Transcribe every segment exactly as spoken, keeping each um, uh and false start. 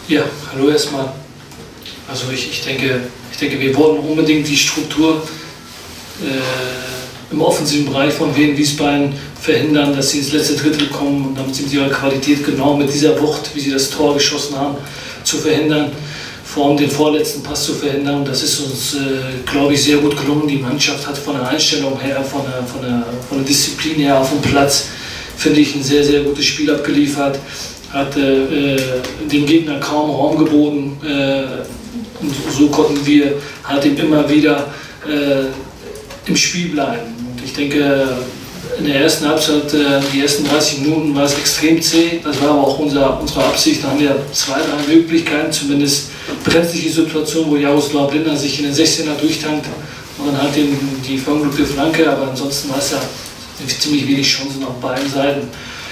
Ja, hallo erstmal. Also ich, ich, denke, ich denke, wir wollen unbedingt die Struktur äh, im offensiven Bereich von Wien Wiesbaden verhindern, dass sie ins letzte Drittel kommen, und damit sie ihre Qualität genau mit dieser Wucht, wie sie das Tor geschossen haben, zu verhindern, vor allem den vorletzten Pass zu verhindern. Das ist uns, äh, glaube ich, sehr gut gelungen. Die Mannschaft hat von der Einstellung her, von der, von der, von der Disziplin her auf dem Platz, finde ich, ein sehr, sehr gutes Spiel abgeliefert. Hat äh, dem Gegner kaum Raum geboten, äh, und so konnten wir halt eben immer wieder äh, im Spiel bleiben. Und ich denke, in der ersten Halbzeit, äh, die ersten dreißig Minuten war es extrem zäh. Das war aber auch unser, unsere Absicht. Da haben wir zwei, drei Möglichkeiten, zumindest brenzliche Situationen, wo Jaroslav Lindner sich in den sechzehner durchtankt und dann halt eben die verunglückte Flanke. Aber ansonsten war es ja ziemlich wenig Chancen auf beiden Seiten.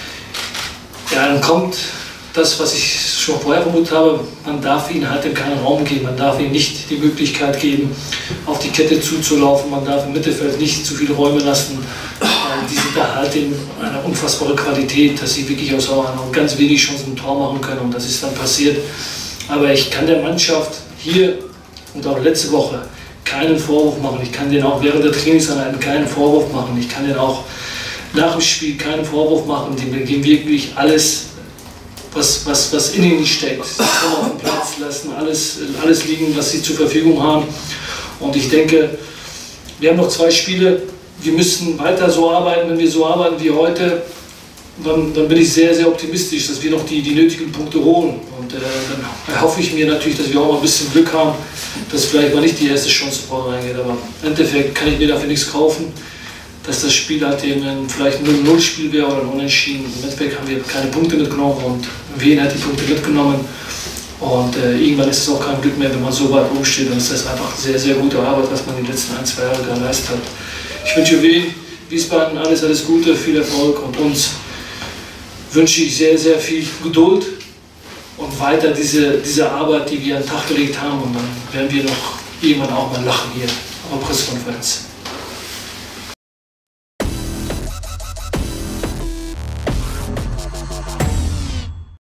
Ja, dann kommt das, was ich schon vorher vermutet habe, man darf ihnen halt keinen Raum geben, man darf ihnen nicht die Möglichkeit geben, auf die Kette zuzulaufen, man darf im Mittelfeld nicht zu viele Räume lassen. Die sind da halt in einer unfassbaren Qualität, dass sie wirklich aus ganz wenig Chancen ein Tor machen können, und das ist dann passiert. Aber ich kann der Mannschaft hier und auch letzte Woche keinen Vorwurf machen. Ich kann denen auch während der Trainingseinheiten keinen Vorwurf machen. Ich kann denen auch nach dem Spiel keinen Vorwurf machen. Die geben wirklich alles, was, was, was in ihnen steckt. Sie können auf den Platz lassen, alles, alles liegen, was sie zur Verfügung haben. Und ich denke, wir haben noch zwei Spiele. Wir müssen weiter so arbeiten. Wenn wir so arbeiten wie heute, dann, dann bin ich sehr, sehr optimistisch, dass wir noch die, die nötigen Punkte holen. Und äh, dann erhoffe ich mir natürlich, dass wir auch mal ein bisschen Glück haben, dass vielleicht mal nicht die erste Chance vorne reingeht. Aber im Endeffekt kann ich mir dafür nichts kaufen, dass das Spiel halt eben vielleicht ein null null Spiel wäre oder ein Unentschieden. Im Endeffekt haben wir keine Punkte mitgenommen, und Wien hätte die Punkte mitgenommen. Und äh, irgendwann ist es auch kein Glück mehr, wenn man so weit oben steht. Und es ist einfach sehr, sehr gute Arbeit, was man die letzten ein, zwei Jahre geleistet hat. Ich wünsche Wien, Wiesbaden alles, alles Gute, viel Erfolg, und uns wünsche ich sehr, sehr viel Geduld und weiter diese, diese Arbeit, die wir an den Tag gelegt haben. Und dann werden wir noch irgendwann auch mal lachen hier auf der Pressekonferenz.